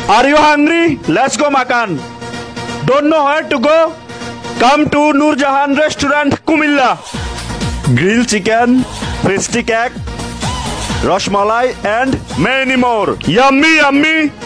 Are you hungry? Let's go makan. Don't know where to go? Come to Noorjahan restaurant Kumilla. Grilled chicken, fisty cake, rashmalai and many more. Yummy, yummy.